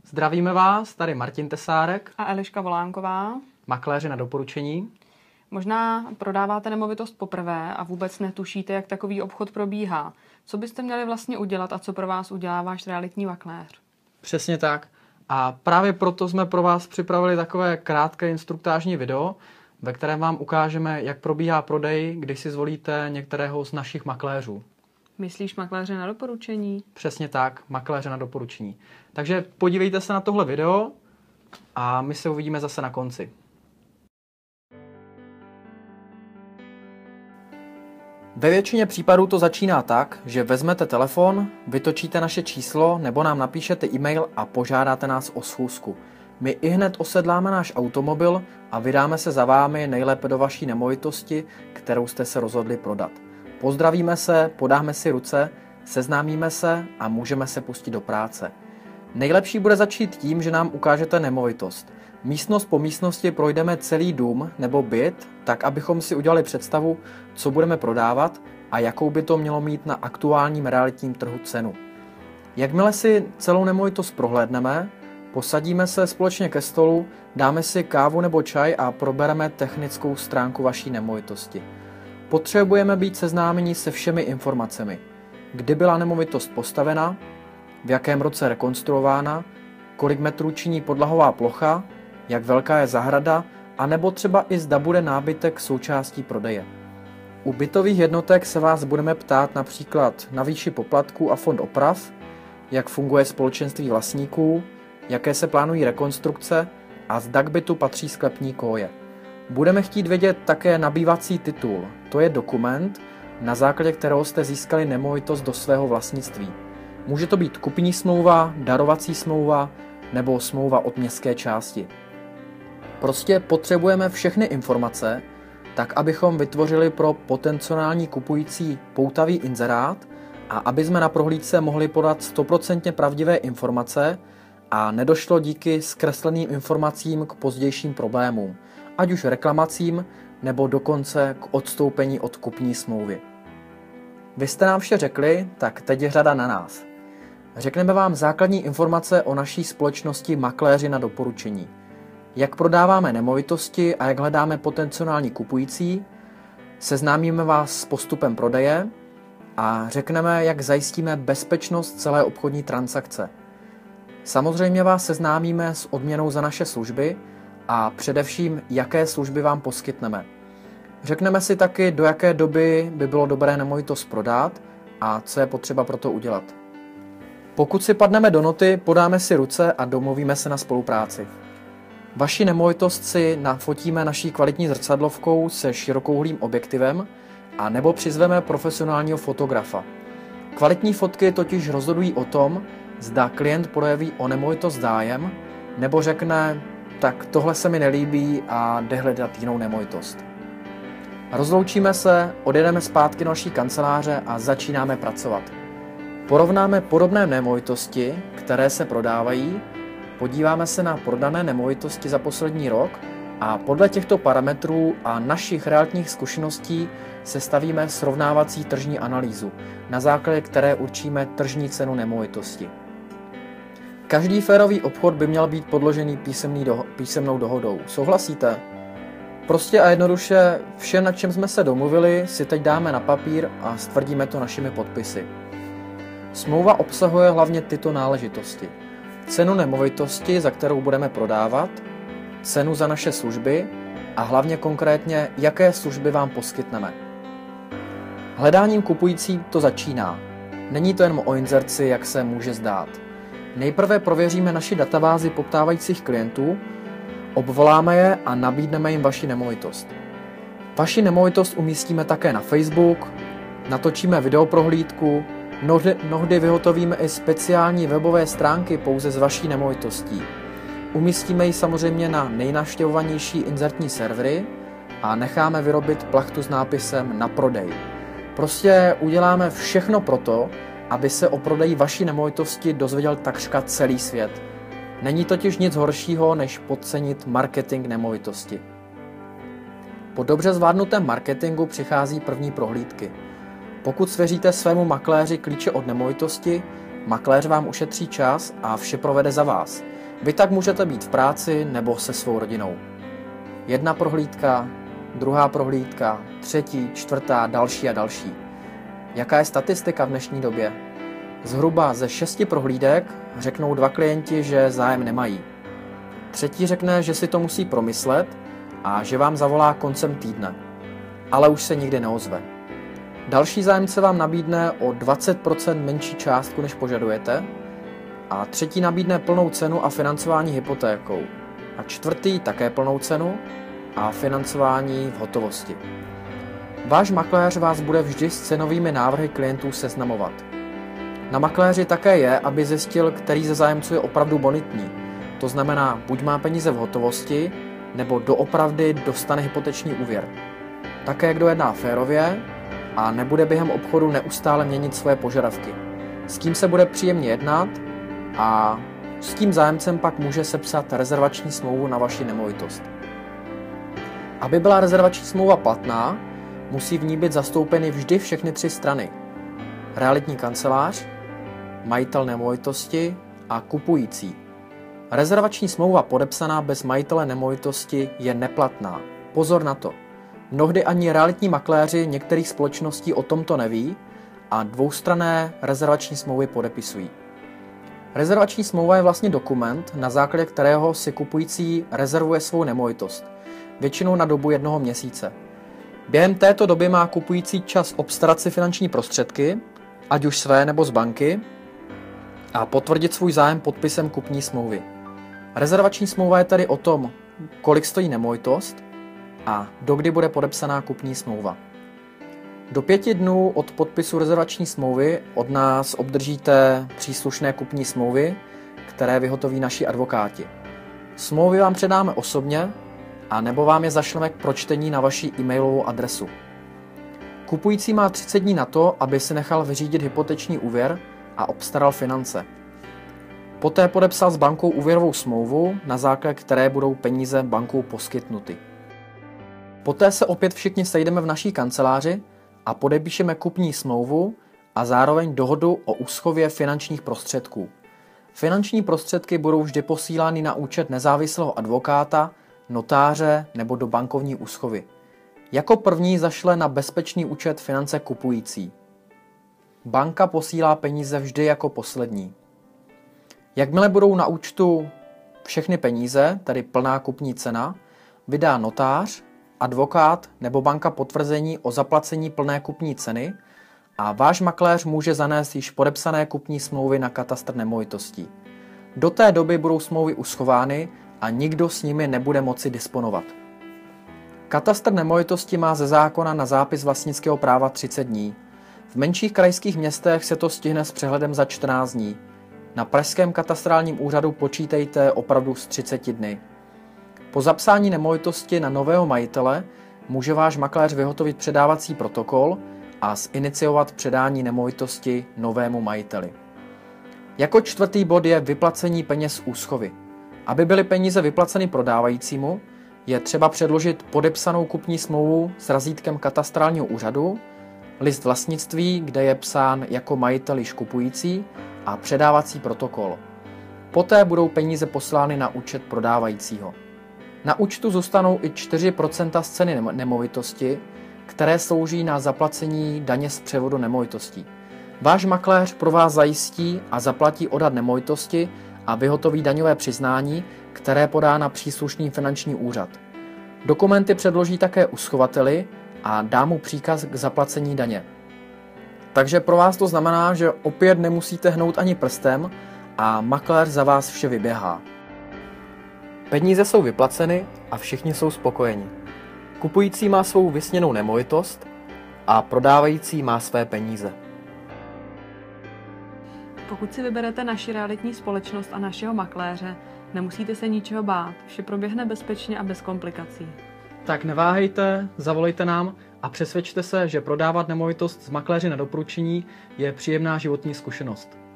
Zdravíme vás, tady Martin Tesárek a Eliška Volánková. Makléři na doporučení. Možná prodáváte nemovitost poprvé a vůbec netušíte, jak takový obchod probíhá. Co byste měli vlastně udělat a co pro vás udělá váš realitní makléř? Přesně tak. A právě proto jsme pro vás připravili takové krátké instruktážní video, ve kterém vám ukážeme, jak probíhá prodej, když si zvolíte některého z našich makléřů. Myslíš makléře na doporučení? Přesně tak, makléře na doporučení. Takže podívejte se na tohle video a my se uvidíme zase na konci. Ve většině případů to začíná tak, že vezmete telefon, vytočíte naše číslo nebo nám napíšete e-mail a požádáte nás o schůzku. My ihned osedláme náš automobil a vydáme se za vámi nejlépe do vaší nemovitosti, kterou jste se rozhodli prodat. Pozdravíme se, podáme si ruce, seznámíme se a můžeme se pustit do práce. Nejlepší bude začít tím, že nám ukážete nemovitost. Místnost po místnosti projdeme celý dům nebo byt, tak abychom si udělali představu, co budeme prodávat a jakou by to mělo mít na aktuálním realitním trhu cenu. Jakmile si celou nemovitost prohlédneme, posadíme se společně ke stolu, dáme si kávu nebo čaj a probereme technickou stránku vaší nemovitosti. Potřebujeme být seznámeni se všemi informacemi. Kdy byla nemovitost postavena, v jakém roce rekonstruována, kolik metrů činí podlahová plocha, jak velká je zahrada, a nebo třeba i zda bude nábytek součástí prodeje. U bytových jednotek se vás budeme ptát například na výši poplatků a fond oprav, jak funguje společenství vlastníků, jaké se plánují rekonstrukce a zda k bytu patří sklepní koje. Budeme chtít vědět také nabývací titul, to je dokument, na základě kterého jste získali nemovitost do svého vlastnictví. Může to být kupní smlouva, darovací smlouva nebo smlouva od městské části. Prostě potřebujeme všechny informace, tak abychom vytvořili pro potenciální kupující poutavý inzerát a aby jsme na prohlídce mohli podat 100% pravdivé informace a nedošlo díky zkresleným informacím k pozdějším problémům, ať už reklamacím nebo dokonce k odstoupení od kupní smlouvy. Vy jste nám vše řekli, tak teď je řada na nás. Řekneme vám základní informace o naší společnosti Makléři na doporučení. Jak prodáváme nemovitosti a jak hledáme potenciální kupující, seznámíme vás s postupem prodeje a řekneme, jak zajistíme bezpečnost celé obchodní transakce. Samozřejmě vás seznámíme s odměnou za naše služby a především, jaké služby vám poskytneme. Řekneme si taky, do jaké doby by bylo dobré nemovitost prodat a co je potřeba pro to udělat. Pokud si padneme do noty, podáme si ruce a domluvíme se na spolupráci. Vaši nemovitost si nafotíme naší kvalitní zrcadlovkou se širokouhlým objektivem a nebo přizveme profesionálního fotografa. Kvalitní fotky totiž rozhodují o tom, zda klient projeví o nemovitost zájem, nebo řekne, tak tohle se mi nelíbí a jde hledat jinou nemovitost. Rozloučíme se, odjedeme zpátky do naší kanceláře a začínáme pracovat. Porovnáme podobné nemovitosti, které se prodávají, podíváme se na prodané nemovitosti za poslední rok a podle těchto parametrů a našich realitních zkušeností sestavíme srovnávací tržní analýzu, na základě které určíme tržní cenu nemovitosti. Každý férový obchod by měl být podložený písemnou dohodou. Souhlasíte? Prostě a jednoduše vše, na čem jsme se domluvili, si teď dáme na papír a stvrdíme to našimi podpisy. Smlouva obsahuje hlavně tyto náležitosti. Cenu nemovitosti, za kterou budeme prodávat, cenu za naše služby a hlavně konkrétně, jaké služby vám poskytneme. Hledáním kupující to začíná. Není to jen o inzerci, jak se může zdát. Nejprve prověříme naši databázi poptávajících klientů, obvoláme je a nabídneme jim vaši nemovitost. Vaši nemovitost umístíme také na Facebook, natočíme videoprohlídku, mnohdy vyhotovíme i speciální webové stránky pouze s vaší nemovitostí. Umístíme ji samozřejmě na nejnavštěvovanější inzertní servery a necháme vyrobit plachtu s nápisem na prodej. Prostě uděláme všechno proto, aby se o prodeji vaší nemovitosti dozvěděl takřka celý svět. Není totiž nic horšího, než podcenit marketing nemovitosti. Po dobře zvládnutém marketingu přichází první prohlídky. Pokud svěříte svému makléři klíče od nemovitosti, makléř vám ušetří čas a vše provede za vás. Vy tak můžete být v práci nebo se svou rodinou. Jedna prohlídka, druhá prohlídka, třetí, čtvrtá, další a další. Jaká je statistika v dnešní době? Zhruba ze 6 prohlídek řeknou 2 klienti, že zájem nemají. Třetí řekne, že si to musí promyslet a že vám zavolá koncem týdne, ale už se nikdy neozve. Další zájemce vám nabídne o 20% menší částku, než požadujete, a třetí nabídne plnou cenu a financování hypotékou. A čtvrtý také plnou cenu a financování v hotovosti. Váš makléř vás bude vždy s cenovými návrhy klientů seznamovat. Na makléři také je, aby zjistil, který ze zájemců je opravdu bonitní. To znamená, buď má peníze v hotovosti, nebo doopravdy dostane hypoteční úvěr. Také kdo jedná férově a nebude během obchodu neustále měnit svoje požadavky. S tím se bude příjemně jednat a s tím zájemcem pak může sepsat rezervační smlouvu na vaši nemovitost. Aby byla rezervační smlouva platná, musí v ní být zastoupeny vždy všechny 3 strany. Realitní kancelář, majitel nemovitosti a kupující. Rezervační smlouva podepsaná bez majitele nemovitosti je neplatná. Pozor na to. Mnohdy ani realitní makléři některých společností o tomto neví a dvoustranné rezervační smlouvy podepisují. Rezervační smlouva je vlastně dokument, na základě kterého si kupující rezervuje svou nemovitost, většinou na dobu 1 měsíce. Během této doby má kupující čas obstarat si finanční prostředky, ať už své nebo z banky, a potvrdit svůj zájem podpisem kupní smlouvy. Rezervační smlouva je tedy o tom, kolik stojí nemovitost a dokdy bude podepsaná kupní smlouva. Do 5 dnů od podpisu rezervační smlouvy od nás obdržíte příslušné kupní smlouvy, které vyhotoví naši advokáti. Smlouvy vám předáme osobně a nebo vám je zašleme k pročtení na vaši e-mailovou adresu. Kupující má 30 dní na to, aby si nechal vyřídit hypoteční úvěr a obstaral finance. Poté podepsal s bankou úvěrovou smlouvu, na základě které budou peníze bankou poskytnuty. Poté se opět všichni sejdeme v naší kanceláři a podepíšeme kupní smlouvu a zároveň dohodu o úschově finančních prostředků. Finanční prostředky budou vždy posílány na účet nezávislého advokáta, notáře nebo do bankovní úschovy. Jako první zašle na bezpečný účet finance kupující. Banka posílá peníze vždy jako poslední. Jakmile budou na účtu všechny peníze, tedy plná kupní cena, vydá notář, advokát nebo banka potvrzení o zaplacení plné kupní ceny a váš makléř může zanést již podepsané kupní smlouvy na katastr nemovitostí. Do té doby budou smlouvy uschovány a nikdo s nimi nebude moci disponovat. Katastr nemovitosti má ze zákona na zápis vlastnického práva 30 dní. V menších krajských městech se to stihne s přehledem za 14 dní. Na pražském katastrálním úřadu počítejte opravdu s 30 dny. Po zapsání nemovitosti na nového majitele může váš makléř vyhotovit předávací protokol a ziniciovat předání nemovitosti novému majiteli. Jako 4. bod je vyplacení peněz úschovy. Aby byly peníze vyplaceny prodávajícímu, je třeba předložit podepsanou kupní smlouvu s razítkem katastrálního úřadu, list vlastnictví, kde je psán jako majitel již kupující, a předávací protokol. Poté budou peníze poslány na účet prodávajícího. Na účtu zůstanou i 4% z ceny nemovitosti, které slouží na zaplacení daně z převodu nemovitostí. Váš makléř pro vás zajistí a zaplatí odhad nemovitosti a vyhotoví daňové přiznání, které podá na příslušný finanční úřad. Dokumenty předloží také uschovateli a dá mu příkaz k zaplacení daně. Takže pro vás to znamená, že opět nemusíte hnout ani prstem a makléř za vás vše vyběhá. Peníze jsou vyplaceny a všichni jsou spokojeni. Kupující má svou vysněnou nemovitost a prodávající má své peníze. Pokud si vyberete naši realitní společnost a našeho makléře, nemusíte se ničeho bát, vše proběhne bezpečně a bez komplikací. Tak neváhejte, zavolejte nám a přesvědčte se, že prodávat nemovitost s makléři na doporučení je příjemná životní zkušenost.